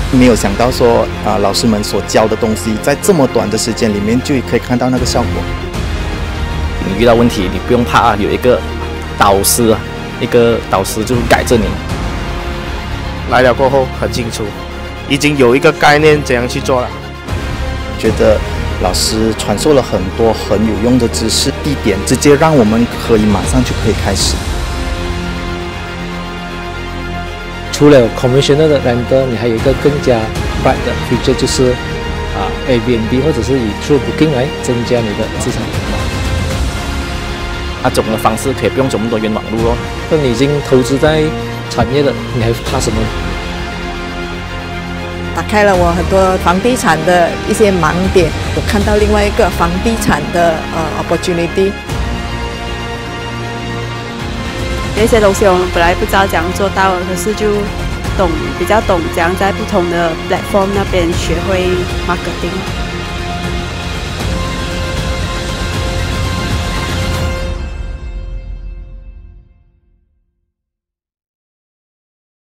没有想到说老师们所教的东西，在这么短的时间里面就可以看到那个效果。 你遇到问题，你不用怕，有一个导师，就是改着你。 来了过后很清楚，已经有一个概念怎样去做了。 觉得老师传授了很多很有用的知识，地点直接让我们可以马上就可以开始。 除了 conventional 的 rental， 你还有一个更加 bright 的 feature， 就是Airbnb 或者是以 through booking 来增加你的资产额。 那种的方式可以不用这么多冤枉路咯。 那你已经投资在产业了，你还怕什么？ 打开了我很多房地产的一些盲点，我看到另外一个房地产的opportunity。 有一些东西我们本来不知道怎样做到的，可是就比较懂怎样在不同的 platform 那边学会 marketing。